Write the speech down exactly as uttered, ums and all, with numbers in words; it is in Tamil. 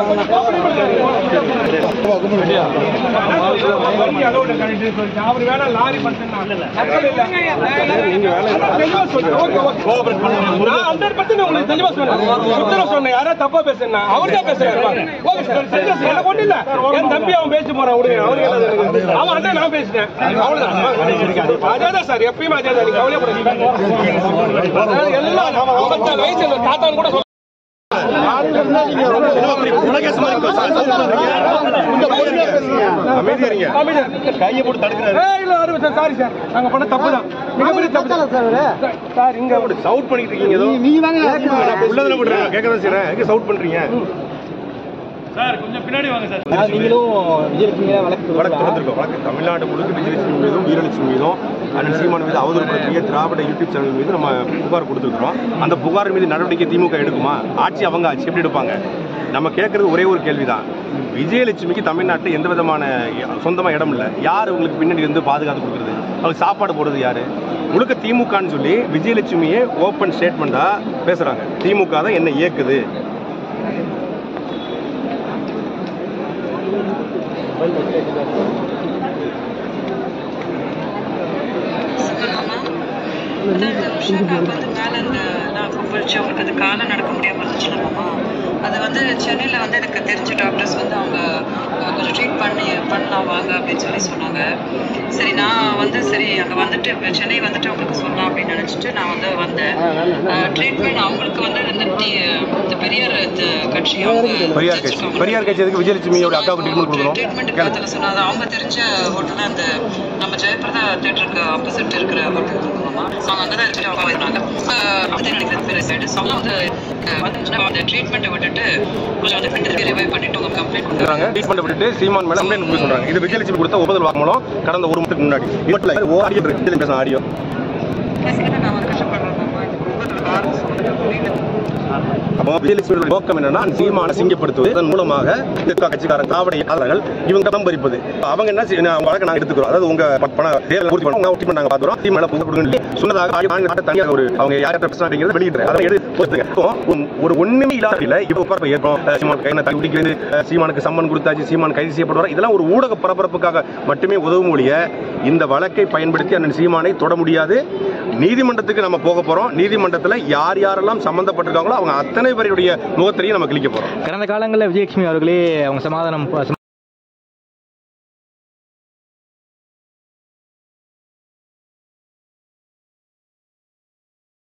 யாரா தப்பா பேசுனா அவர்தான் பேசுறாரு. ஒண்ணு இல்ல, என் தம்பி அவன் பேசி போறான் விடுங்க. அவரு அவன் நான் பேசிட்டேன் அவ்வளவுதான். அதேதான் சார், எப்பயுமே அதேதான். நீங்க கவலைப்படாதீங்க. எல்லாம் ஐம்பத்தாறு வயசு தாத்தான்னு கூட கையை போட்டு தடுக்கிறாரு. சாரி சார், நாங்க பண்ண தப்பு தான், மிகப்பெரிய தப்பு சார். இங்க சவுட் பண்ணிட்டு இருக்கீங்க. கேட்கதான் செய்யறேன், எங்க சவுட் பண்றீங்க சார்? கொஞ்சம் பின்னாடி வாங்க சார். நீங்களும் விஜயலட்சுமி வழக்கு வழக்கு கொடுத்துருக்கோம். வழக்கு தமிழ்நாடு முழுக்க விஜயலட்சுமி மீதும் வீரலட்சுமி மீதும் அண்ணன் சீமான் மீது அவதூறு திராவிட யூடியூப் சேனல் மீது நம்ம புகார் கொடுத்துருக்கோம். அந்த புகார் மீது நடவடிக்கை திமுக எடுக்குமா? ஆட்சி அவங்க ஆட்சி எப்படி எடுப்பாங்க? நம்ம கேட்கறது ஒரே ஒரு கேள்விதான். விஜயலட்சுமிக்கு தமிழ்நாட்டில் எந்த விதமான சொந்தமாக இடம் இல்லை. யார் உங்களுக்கு பின்னாடி இருந்து பாதுகாத்து கொடுக்குறது? அவங்களுக்கு சாப்பாடு போடுறது யாரு? முழுக்க திமுகன்னு சொல்லி விஜயலட்சுமியே ஓப்பன் ஸ்டேட்மெண்டா பேசுறாங்க. திமுக தான் என்ன இயக்குது. அவங்களுக்கு அது காலம் நடக்க முடியாமல் இருந்துச்சுல்லம்மா. அது வந்து சென்னையில் வந்து எனக்கு தெரிஞ்ச டாக்டர்ஸ் வந்து அவங்க கொஞ்சம் ட்ரீட் பண்ணி பண்ணலாம் வாங்க அப்படின்னு சொல்லி சொன்னாங்க. சரி, நான் வந்து சரி அங்கே வந்துட்டு சென்னை வந்துட்டு அவங்களுக்கு சொல்லலாம் அப்படின்னு நினச்சிட்டு நான் வந்து வந்தேன். ட்ரீட்மெண்ட் அவங்களுக்கு வந்து இந்த பெரியார் கட்சி பெரியார் கட்சி பெரியார் கட்சி எதுக்கு விஜயலட்சுமியோட அக்காவுக்கு ட்ரீட்மெண்ட் கொடுக்கணும்? ட்ரீட்மெண்ட் காலத்தில் சொன்னாங்க. அவங்க தெரிஞ்ச ஹோட்டலில் அந்த நம்ம ஜெயபிரதா தேட்டருக்கு ஆப்போசிட் இருக்கிற ஹோட்டல் இருக்குமாம்மா. அவங்க அங்கே தான் இருந்துட்டு அவங்க இருந்தாங்க. அப்படி நினைக்கிற பேர் சைடு அவங்க வந்து அந்த ட்ரீட்மெண்ட்டை விட்டுட்டு கொஞ்சம் அந்த ஃப்ரெண்ட் ரிவைவ் பண்ணிட்டு அவங்க கம்ப்ளைண்ட் கொடுக்குறாங்க. ட்ரீட்மெண்ட் விட்டுட்டு சீமான் மேலே கம்ப்ளைண்ட் கொடுக்க சொல்றாங்க. இது விஜயலட்சுமி கொடுத்த ஒப்புதல் வாக்குமூலம் கடந்த ஒரு மாதத்துக்கு முன்னாடி. மட்டும் ஓ ஆடியோ இருக்கு, ஆடியோ நான் வந்து கஷ்டப்படுறேன்மா. அப்போ விஜயலட்சுமியோட நோக்கம் என்னன்னா சீமானை சிங்கப்படுத்துவது. அதன் மூலமாக கட்சிக்காரன் திராவிடர்கள் இவங்க பம்பரிப்பது. அவங்க என்ன வழக்கு நாங்கள் எடுத்துக்கிறோம். அதாவது உங்க பண தேர்தல் பூர்த்தி பண்ண உங்க நாங்கள் பார்த்துறோம். சீமானை புகழ் கொடுங்க சொன்னதாக தனியாக ஒரு அவங்க யார்கிட்ட பிரச்சனை அப்படிங்கிறது வெளியிடுறேன். அதை எடுத்து ஒரு ஒண்ணுமே இல்லாத இப்போ ஏற்போம். சீமான் கையில தள்ளி பிடிக்கிறது, சீமானுக்கு சம்மன் கொடுத்தாச்சு, சீமான் கைது செய்யப்படுவார். இதெல்லாம் ஒரு ஊடக பரபரப்புக்காக மட்டுமே உதவும் ஒழிய இந்த வழக்கை பயன்படுத்தி அண்ணன் சீமானை தொட முடியாது. நீதிமன்றத்துக்கு நம்ம போக போறோம். நீதிமன்றத்தில் யார் யாரெல்லாம் சம்பந்தப்பட்டிருக்காங்களோ அவங்க அத்தனை பேருடைய முகத்திலையும் நம்ம கிளிக்க போறோம். கடந்த காலங்களில் விஜயலட்சுமி அவர்களே அவங்க சமாதானம்